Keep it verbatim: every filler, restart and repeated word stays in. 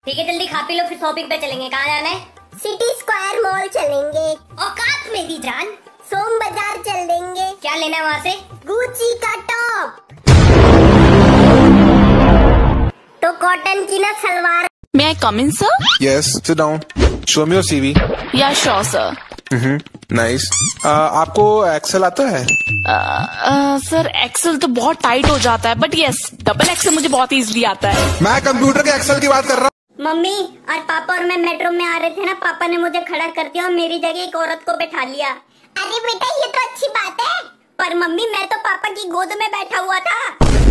ठीक है जल्दी खा पी लो फिर शॉपिंग पे चलेंगे। कहाँ जाना है? सिटी स्क्वायर मॉल चलेंगे। औकात मेरी जान। सोम बाजार चल देंगे। क्या लेना है वहाँ से? गुची का टॉप तो कॉटन की ना salwar. May I come in, sir? Yes, sit down. Show me your C V. Yeah, sure, sir. Hmm, nice. uh, आपको एक्सेल आता है? सर एक्सेल तो बहुत टाइट हो जाता है, बट यस डबल एक्सेल मुझे बहुत इजीली आता है। मैं कंप्यूटर के एक्सेल की बात कर रहा हूँ। मम्मी और पापा और मैं मेट्रो में आ रहे थे ना, पापा ने मुझे खड़ा कर दिया और मेरी जगह एक औरत को बैठा लिया। अरे बेटा ये तो अच्छी बात है। पर मम्मी मैं तो पापा की गोद में बैठा हुआ था।